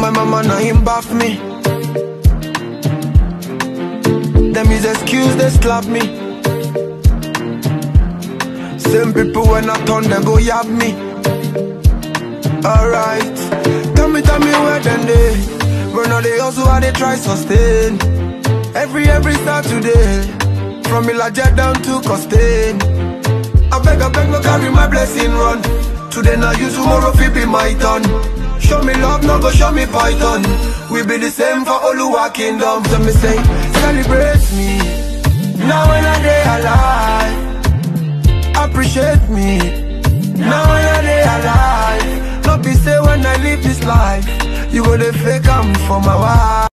my mama now him bath me. Them is excuse, they slap me. Same people when I turn, they go yab me. Alright, tell me where then they. When all they also how they try sustain. Every Saturday, from Ilaja down to Costain. I beg, no carry my blessing run. Today now you, tomorrow fi be my turn. Show me love, no go show me python. We be the same for Oluwa kingdom. So me say, celebrate me. Now when I day alive, appreciate me. Now when I day alive, not be say when I live this life, you go to fake I'm for my wife.